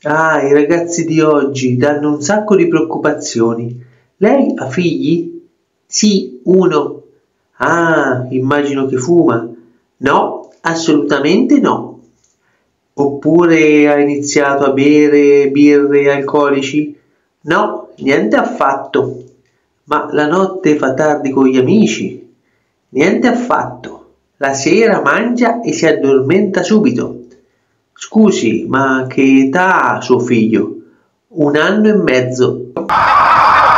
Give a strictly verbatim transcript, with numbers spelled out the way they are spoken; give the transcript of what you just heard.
Ah, i ragazzi di oggi danno un sacco di preoccupazioni. Lei ha figli? Sì, uno. Ah, immagino che fuma. No, assolutamente no. Oppure ha iniziato a bere birre alcolici? No, niente affatto. Ma la notte fa tardi con gli amici? Niente affatto. La sera mangia e si addormenta subito. Scusi, ma che età ha suo figlio? Un anno e mezzo.